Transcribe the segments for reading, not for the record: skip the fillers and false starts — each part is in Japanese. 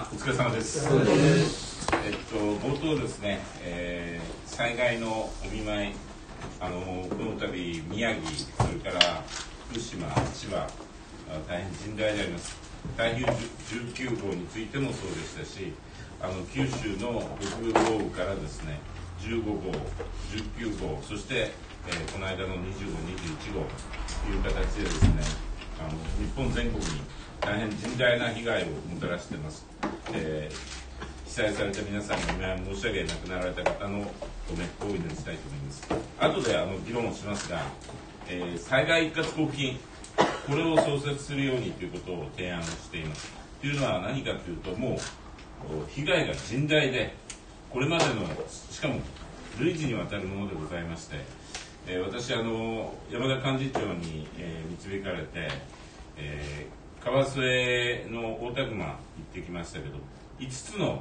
お疲れ様です。冒頭ですね、災害のお見舞い、この度宮城、それから福島、千葉、大変甚大であります。台風19号についてもそうでしたし、九州の北部豪雨からですね、15号、19号、そして、この間の20号、21号という形でですね、日本全国に大変甚大な被害をもたらしています。被災された皆さんにお見舞い申し上げ、亡くなられた方のご冥福をお祈りしたいと思います。後で議論をしますが、災害一括交付金、これを創設するようにということを提案しています。というのは何かというと、もう被害が甚大で、これまでのしかも累次にわたるものでございまして、私山田幹事長に、導かれて、川末の大田熊行ってきましたけど、5つの、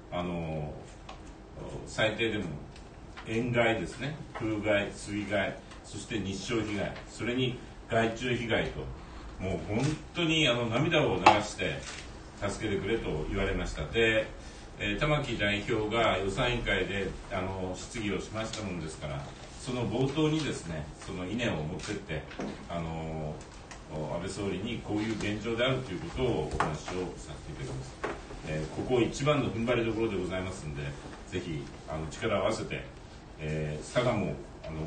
最低でも塩害ですね、風害、水害、そして日照被害、それに害虫被害と、もう本当に涙を流して助けてくれと言われました。で、玉木代表が予算委員会で質疑をしましたものですから、その冒頭にですね、その稲を持ってって安倍総理にこういう現状であるということをお話をさせていただきます。ここ一番の踏ん張りどころでございますので、ぜひ力を合わせて、佐賀も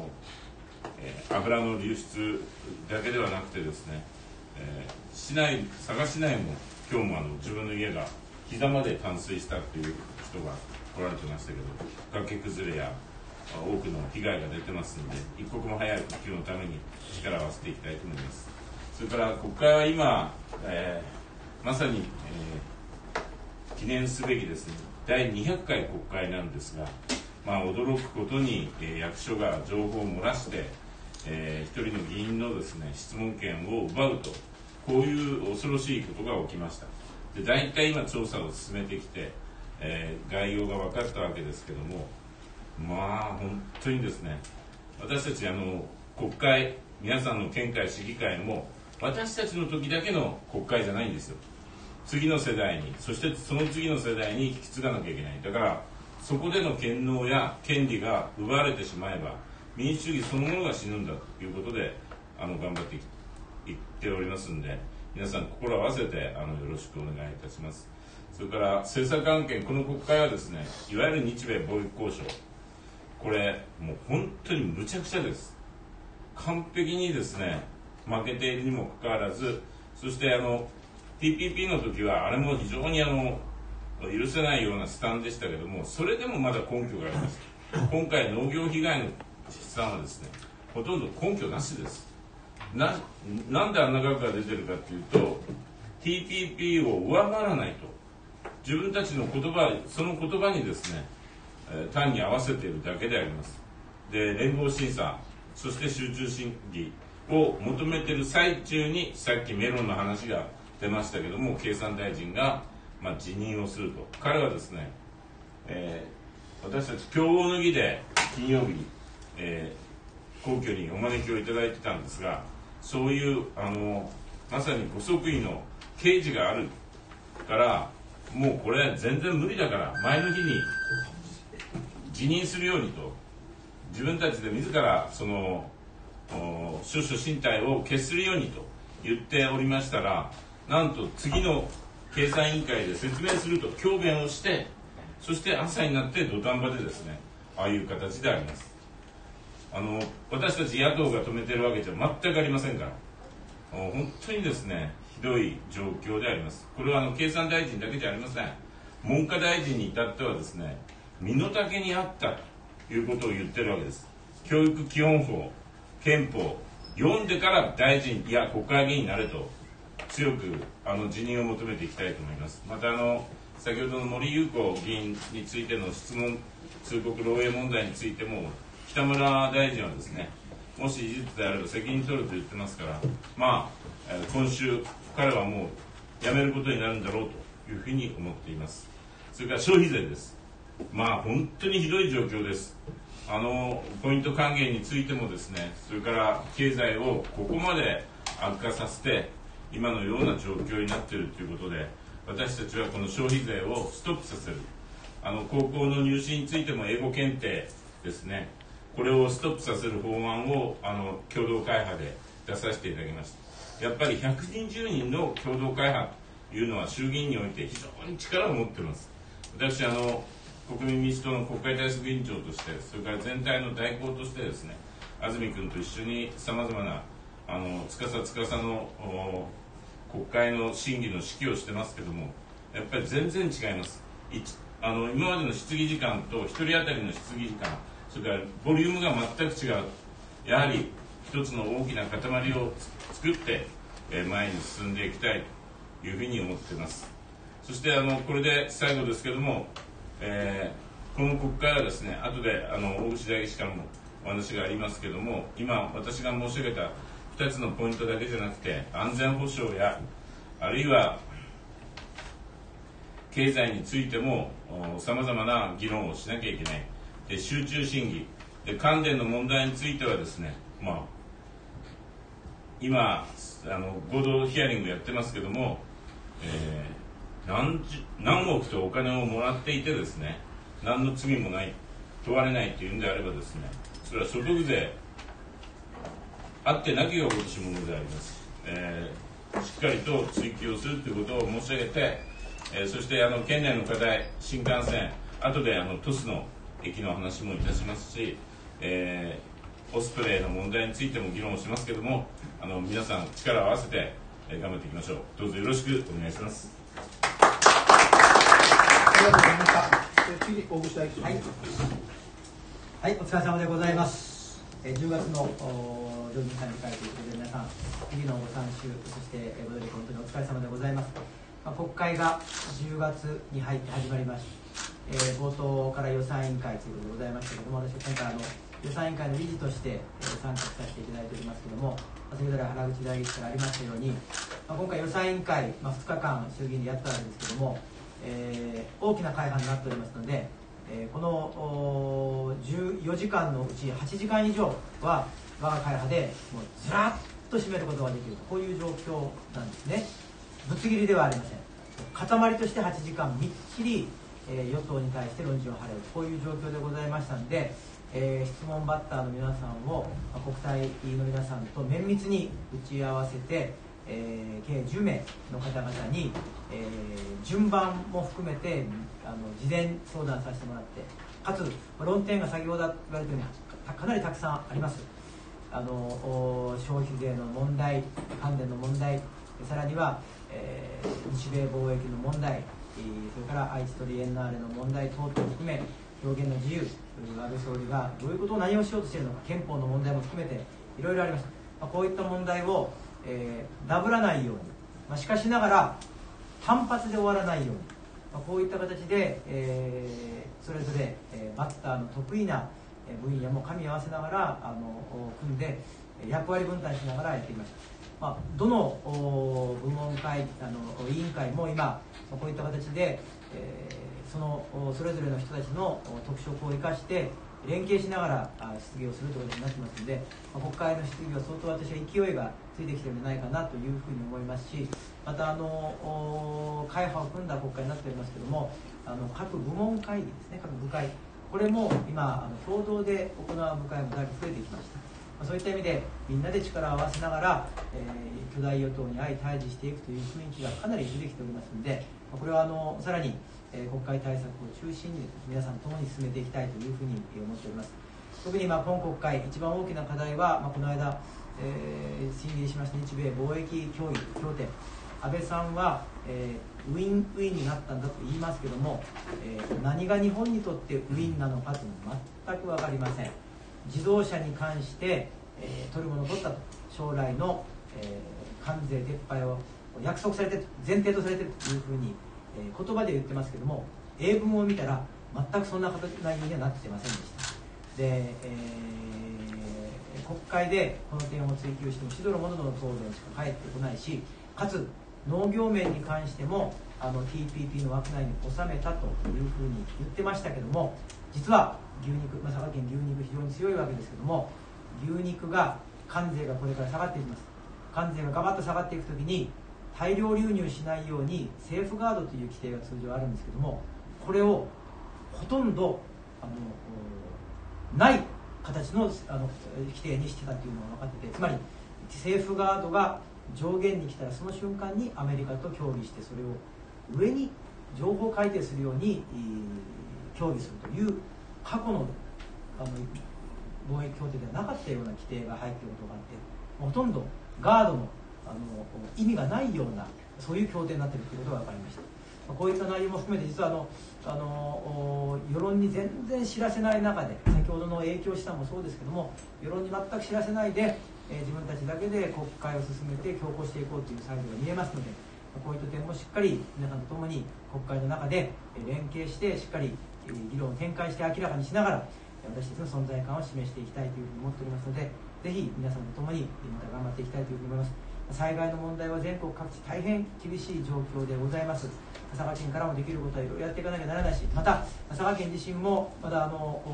油の流出だけではなくてですね、佐賀市内も今日も自分の家が膝まで冠水したという人が来られてましたけど、崖崩れや多くの被害が出てますので、一刻も早い復旧のために力を合わせていきたいと思います。それから国会は今、まさに、記念すべきですね、第200回国会なんですが、驚くことに、役所が情報を漏らして、一人の議員のですね、質問権を奪うと、こういう恐ろしいことが起きました。で、大体今調査を進めてきて、概要が分かったわけですけども、本当にですね、私たち国会、皆さんの県会、市議会も私たちの時だけの国会じゃないんですよ。次の世代に、そしてその次の世代に引き継がなきゃいけない。だからそこでの権能や権利が奪われてしまえば民主主義そのものが死ぬんだということで頑張っていっておりますんで、皆さん心を合わせてよろしくお願いいたします。それから政策案件、この国会はですね、いわゆる日米貿易交渉、これもう本当に無茶苦茶です。完璧にですね負けているにもかかわらず、そしてTPP の時はあれも非常に許せないようなスタンでしたけども、それでもまだ根拠があります。今回農業被害の試算はですね、ほとんど根拠なしです。なんであんな額が出てるかというと、 TPP を上回らないと自分たちの言葉、その言葉にですね、単に合わせているだけであります。で、連合審査、そして集中審議を求めている最中に、さっきメロンの話が出ましたけども、経産大臣が辞任をすると。彼はですね、私たち共同の儀で金曜日に、皇居にお招きをいただいてたんですが、そういうまさにご即位の刑事があるから、もうこれ全然無理だから前の日に辞任するようにと、自分たちで自らその出処進退を決するようにと言っておりましたら、なんと次の経産委員会で説明すると強弁をして、そして朝になって土壇場でですね、ああいう形であります。私たち野党が止めてるわけじゃ全くありませんから、本当にですねひどい状況であります。これは経産大臣だけじゃありません。文科大臣に至ってはですね、身の丈にあったということを言ってるわけです。教育基本法、憲法読んでから大臣、いや国会議員になれと強く辞任を求めていきたいと思います。また先ほどの森裕子議員についての質問、通告漏洩問題についても北村大臣はですね、もし事実であれば責任取ると言ってますから、今週彼はもう辞めることになるんだろうというふうに思っています。それから消費税です。本当にひどい状況です。ポイント還元についてもですね、それから経済をここまで悪化させて今のような状況になっているということで、 私たちはこの消費税をストップさせる、高校の入試についても英語検定ですね、これをストップさせる法案を共同会派で出させていただきました。やっぱり120人の共同会派というのは衆議院において非常に力を持っています。私国民民主党の国会対策委員長として、それから全体の代行としてですね、安住君と一緒にさまざまな司の国会の審議の指揮をしてますけども、やっぱり全然違います。今までの質疑時間と1人当たりの質疑時間、それからボリュームが全く違う。やはり一つの大きな塊を作って前に進んでいきたいというふうに思っています。そしてこれで最後ですけども、この国会はですね、後で大串代議士からもお話がありますけども、今私が申し上げた2つのポイントだけじゃなくて、安全保障やあるいは経済についてもさまざまな議論をしなきゃいけない。で、集中審議で関連の問題についてはですね、今合同ヒアリングやってますけども、何億とお金をもらっていてですね、何の罪もない問われないというんであればですね、それは所得税あってなきが落とし物であります。しっかりと追及をするということを申し上げて、そして県内の課題、新幹線、後で鳥栖の駅の話もいたしますし、オスプレイの問題についても議論をしますけれども、皆さん力を合わせて頑張っていきましょう。どうぞよろしくお願いします。 ありがとうございました。次、大串代議士。 はい、お疲れ様でございます。10月の上院参議会ということで、皆さん、日々のご参集、そしてご努力、本当にお疲れ様でございます。国会が10月に入って始まりまして、冒頭から予算委員会ということでございましたけれども、私は今回予算委員会の理事として参画させていただいておりますけれども、先ほど来原口代議士からありましたように、今回予算委員会、2日間衆議院でやったわけですけれども、大きな会派になっておりますので、この14時間のうち8時間以上は我が会派でもうずらっと占めることができる、こういう状況なんですね。ぶつ切りではありません。塊として8時間みっちり、与党に対して論じを張れる、こういう状況でございましたので、質問バッターの皆さんを国対の皆さんと綿密に打ち合わせて、計10名の方々に、順番も含めて事前相談させてもらって、かつ論点が先ほど言われたようにかなりたくさんあります。消費税の問題、関連の問題、さらには、日米貿易の問題、それから愛知トリエンナーレの問題等々を含め、表現の自由、安倍総理がどういうことを何をしようとしているのか、憲法の問題も含めていろいろあります。こういった問題を、ダブらないように、しかしながら単発で終わらないように、こういった形で、それぞれ、バッターの得意な分野も噛み合わせながら組んで役割分担しながらやっていました。どの部門会委員会も今こういった形で、それぞれの人たちの特色を生かして連携しながら質疑をするということになってますので、国会の質疑は相当私は勢いがついてきているんじゃないかなというふうに思いますし、また会派を組んだ国会になっておりますけれども、各部門会議ですね、各部会、これも今共同で行う部会もだいぶ増えてきました。そういった意味でみんなで力を合わせながら、巨大与党に相対峙していくという雰囲気がかなり出てきておりますので、これはさらに国会対策を中心に皆さんともに進めていきたいというふうに思っております。特に今国会一番大きな課題は、この間、審議しました日米貿易協定、安倍さんは、ウィンウィンになったんだと言いますけども、何が日本にとってウィンなのかというのは全く分かりません。自動車に関して、取るものを取ったと、将来の、関税撤廃を約束されている、前提とされているというふうに、言葉で言ってますけども、英文を見たら全くそんな内容にはなってませんでした。で、国会でこの点を追及してもしどろもどろの答弁しか返ってこないし、かつ農業面に関してもTPP の枠内に収めたというふうに言ってましたけども、実は牛肉、佐賀県牛肉非常に強いわけですけども、牛肉が関税がこれから下がっていきます。関税がガバッと下がっていくときに大量流入しないようにセーフガードという規定が通常あるんですけども、これをほとんどない形の規定にしてたというのが分かってて、つまりセーフガードが上限に来たらその瞬間にアメリカと協議して、それを上に情報改定するように協議するという過去の貿易協定ではなかったような規定が入っていることがあって、ほとんどガードの意味がないようなそういう協定になっているということが分かりました。こういった内容も含めて、実は世論に全然知らせない中で、先ほどの影響資産もそうですけども、世論に全く知らせないで、自分たちだけで国会を進めて強行していこうというサイドが見えますので、こういった点もしっかり皆さんと共に国会の中で連携してしっかり議論を展開して明らかにしながら、私たちの存在感を示していきたいというふうに思っておりますので、ぜひ皆さんと共にまた頑張っていきたいというふうに思います。災害の問題は全国各地大変厳しい状況でございます。佐賀県からもできることはいろいろやっていかなきゃならないし、また佐賀県自身もまだ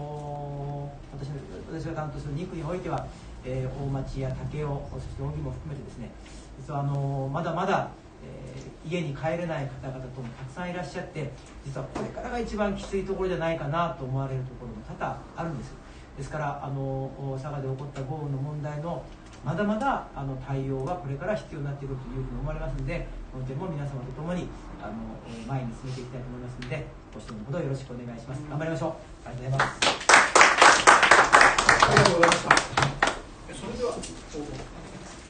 私が担当する2区においては、大町や武雄、そして小木も含めてですね、実はまだまだ、家に帰れない方々ともたくさんいらっしゃって、実はこれからが一番きついところじゃないかなと思われるところも多々あるんです。ですから佐賀で起こった豪雨の問題のまだまだ対応がこれから必要になっているというふうに思われますので、この点も皆様と共に前に進めていきたいと思いますので、ご指導のほどよろしくお願いします。頑張りましょう。ありがとうございます。 ありがとうございました。それでは